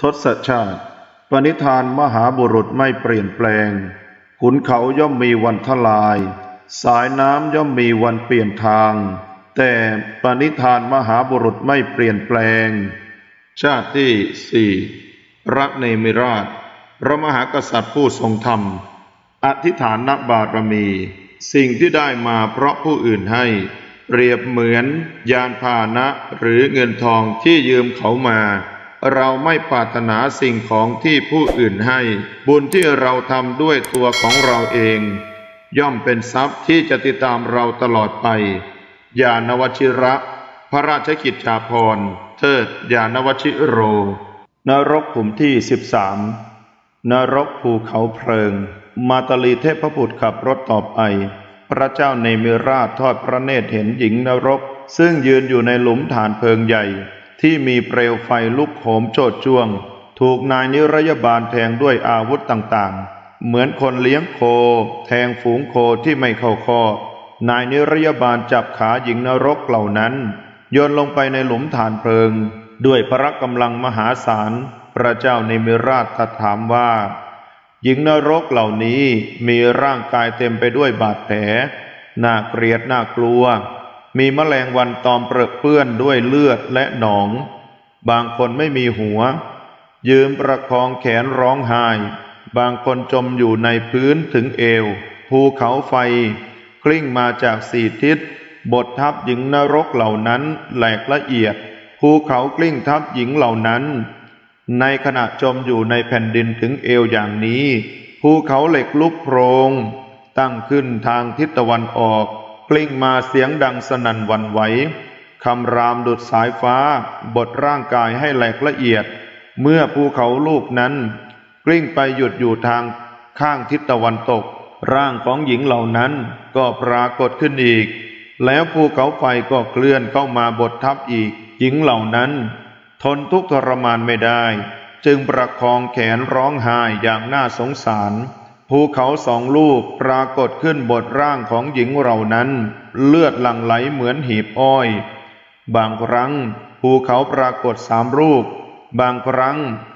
ทศชาติปณิธานมหาบุรุษไม่เปลี่ยนแปลงขุนเขาย่อมมีวันทลายสายน้ำย่อมมีวันเปลี่ยนทางแต่ปณิธานมหาบุรุษไม่เปลี่ยนแปลงชาติที่สี่พระเนมิราชพระมหากษัตริย์ผู้ทรงธรรมอธิษฐานบารมีสิ่งที่ได้มาเพราะผู้อื่นให้เปรียบเหมือนยานพาหนะหรือเงินทองที่ยืมเขามาเราไม่ปรารถนาสิ่งของที่ผู้อื่นให้บุญที่เราทำด้วยตัวของเราเองย่อมเป็นทรัพย์ที่จะติดตามเราตลอดไปญาณวชิระพระราชกิจจาภรณ์เทิดญาณวชิโรนรกขุมที่13นรกภูเขาเพลิงมาตลีเทพบุตรขับรถต่อไปพระเจ้าเนมิราชทอดพระเนตรเห็นหญิงนรกซึ่งยืนอยู่ในหลุมฐานเพลิงใหญ่ที่มีเปลวไฟลุกโหมโชติช่วงถูกนายนิรยาบาลแทงด้วยอาวุธต่างๆเหมือนคนเลี้ยงโคแทงฝูงโคที่ไม่เข้าคอกนายนิรยาบาลจับขาหญิงนรกเหล่านั้นโยนลงไปในหลุมฐานเพลิงด้วยพละกำลังมหาศาลพระเจ้าเนมิราชตรัสถามว่าหญิงนรกเหล่านี้มีร่างกายเต็มไปด้วยบาดแผลน่าเกลียดน่ากลัวมีแมลงวันตอมเปรอะเปื้อนด้วยเลือดและหนองบางคนไม่มีหัวยืนประคองแขนร้องไห้บางคนจมอยู่ในพื้นถึงเอวภูเขาไฟกลิ้งมาจากสี่ทิศบดทับหญิงนรกเหล่านั้นแหลกละเอียดภูเขากลิ้งทับหญิงเหล่านั้นในขณะจมอยู่ในแผ่นดินถึงเอวอย่างนี้ภูเขาเหล็กลุกโพรงตั้งขึ้นทางทิศตะวันออกกลิ้งมาเสียงดังสนั่นหวั่นไหวคำรามดุจสายฟ้าบดร่างกายให้แหลกละเอียดเมื่อภูเขาลูกนั้นกลิ้งไปหยุดอยู่ทางข้างทิศตะวันตกร่างของหญิงเหล่านั้นก็ปรากฏขึ้นอีกแล้วภูเขาไฟก็เคลื่อนเข้ามาบดทับอีกหญิงเหล่านั้นทนทุกข์ทรมานไม่ได้จึงประคองแขนร้องไห้อย่างน่าสงสารภูเขาสองลูกปรากฏขึ้นบนร่างของหญิงเหล่านั้นเลือดหลั่งไหลเหมือนหีบอ้อยบางครั้งภูเขาปรากฏ3 ลูกบางครั้ง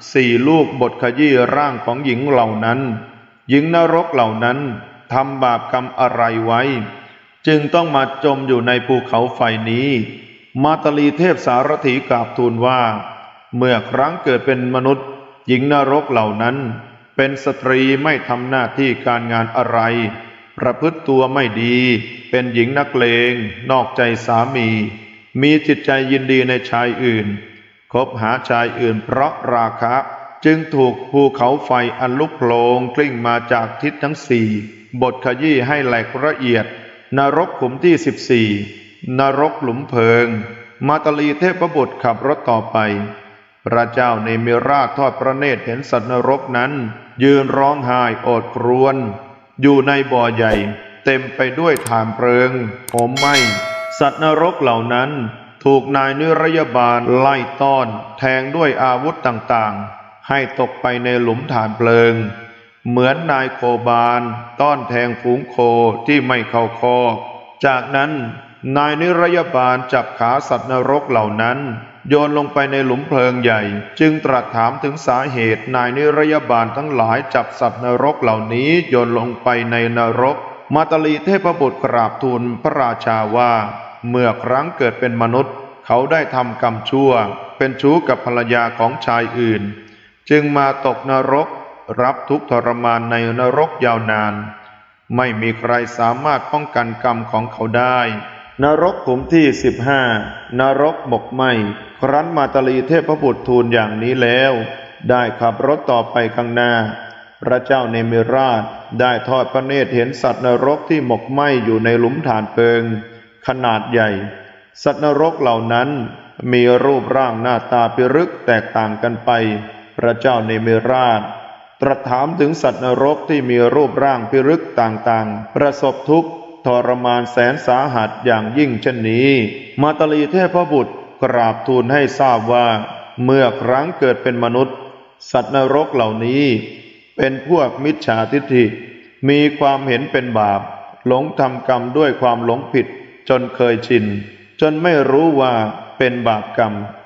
4 ลูกบดขยี้ร่างของหญิงเหล่านั้นหญิงนรกเหล่านั้นทำบาปกรรมอะไรไว้จึงต้องมาจมอยู่ในภูเขาไฟนี้มาตลีเทพสารถีกราบทูลว่าเมื่อครั้งเกิดเป็นมนุษย์หญิงนรกเหล่านั้นเป็นสตรีไม่ทำหน้าที่การงานอะไรประพฤติตัวไม่ดีเป็นหญิงนักเลงนอกใจสามีมีจิตใจยินดีในชายอื่นคบหาชายอื่นเพราะราคะจึงถูกภูเขาไฟอันลุกโผล่กลิ้งมาจากทิศทั้ง4บดขยี้ให้แหลกละเอียดนรกขุมที่14นรกหลุมเพลิงมาตลีเทพบุตรขับรถต่อไปพระเจ้าเนมิราชทอดพระเนตรเห็นสัตว์นรกนั้นยืนร้องไห้โอดครวญอยู่ในบ่อใหญ่เต็มไปด้วยถ่านเพลิงโหมไหม้สัตว์นรกเหล่านั้นถูกนายนิรยาบาลไล่ต้อนแทงด้วยอาวุธต่างๆให้ตกไปในหลุมถ่านเพลิงเหมือนนายโคบาลต้อนแทงฝูงโคที่ไม่เข้าคอกจากนั้นนายนิรยาบาลจับขาสัตว์นรกเหล่านั้นโยนลงไปในหลุมเพลิงใหญ่จึงตรัสถามถึงสาเหตุนายนิรยาบาลทั้งหลายจับสัตว์นรกเหล่านี้โยนลงไปในนรกมาตลีเทพบุตรกราบทูลพระราชาว่าเมื่อครั้งเกิดเป็นมนุษย์เขาได้ทำกรรมชั่วเป็นชู้กับภรรยาของชายอื่นจึงมาตกนรกรับทุกข์ทรมานในนรกยาวนานไม่มีใครสามารถป้องกันกรรมของเขาได้นรกขุมที่15นรกหมกไหม้ครั้นมาตลีเทพบุตรทูลอย่างนี้แล้วได้ขับรถต่อไปข้างหน้าพระเจ้าเนมิราชได้ทอดพระเนตรเห็นสัตว์นรกที่หมกไหม้อยู่ในหลุมฐานเพลิงขนาดใหญ่สัตว์นรกเหล่านั้นมีรูปร่างหน้าตาพิรึกแตกต่างกันไปพระเจ้าเนมิราชตรัสถามถึงสัตว์นรกที่มีรูปร่างพิรึกต่างๆประสบทุกข์ทรมานแสนสาหัสอย่างยิ่งเช่นนี้มาตลีเทพบุตรกราบทูลให้ทราบว่าเมื่อครั้งเกิดเป็นมนุษย์สัตว์นรกเหล่านี้เป็นพวกมิจฉาทิฏฐิมีความเห็นเป็นบาปหลงทำกรรมด้วยความหลงผิดจนเคยชินจนไม่รู้ว่าเป็นบาปกรรม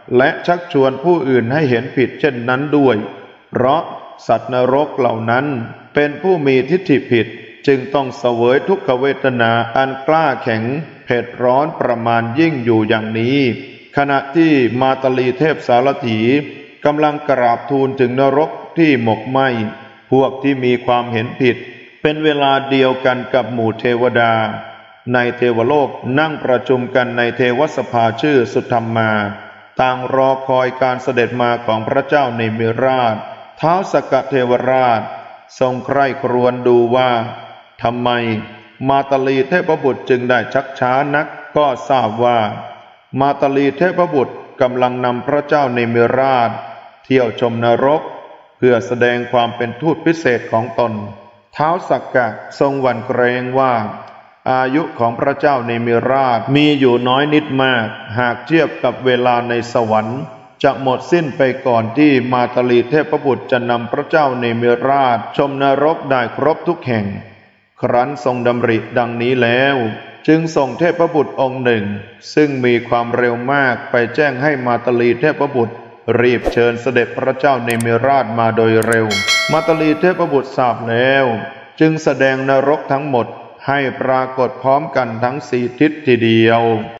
และชักชวนผู้อื่นให้เห็นผิดเช่นนั้นด้วยเพราะสัตว์นรกเหล่านั้นเป็นผู้มีทิฏฐิผิดจึงต้องเสวยทุกขเวทนาอันกล้าแข็งเผ็ดร้อนประมาณยิ่งอยู่อย่างนี้ขณะที่มาตลีเทพสารถีกำลังกราบทูลถึงนรกที่หมกไหม้พวกที่มีความเห็นผิดเป็นเวลาเดียวกันกับหมู่เทวดาในเทวโลกนั่งประชุมกันในเทวสภาชื่อสุธรรมาต่างรอคอยการเสด็จมาของพระเจ้าเนมิราชท้าวสักกะเทวราชทรงใคร่ครวญดูว่าทำไมมาตลีเทพบุตรจึงได้ชักช้านักก็ทราบว่ามาตลีเทพบุตรกำลังนำพระเจ้าเนมิราชเที่ยวชมนรกเพื่อแสดงความเป็นทูตพิเศษของตนท้าวสักกะทรงหวั่นเกรงว่าอายุของพระเจ้าเนมิราชมีอยู่น้อยนิดมากหากเทียบกับเวลาในสวรรค์จะหมดสิ้นไปก่อนที่มาตลีเทพบุตรจะนำพระเจ้าเนมิราชชมนรกได้ครบทุกแห่งครั้นทรงดำริดังนี้แล้วจึงส่งเทพบุตรองค์หนึ่งซึ่งมีความเร็วมากไปแจ้งให้มาตลีเทพบุตรรีบเชิญเสด็จพระเจ้าเนมิราชมาโดยเร็วมาตลีเทพบุตรทราบแล้วจึงแสดงนรกทั้งหมดให้ปรากฏพร้อมกันทั้ง4 ทิศทีเดียว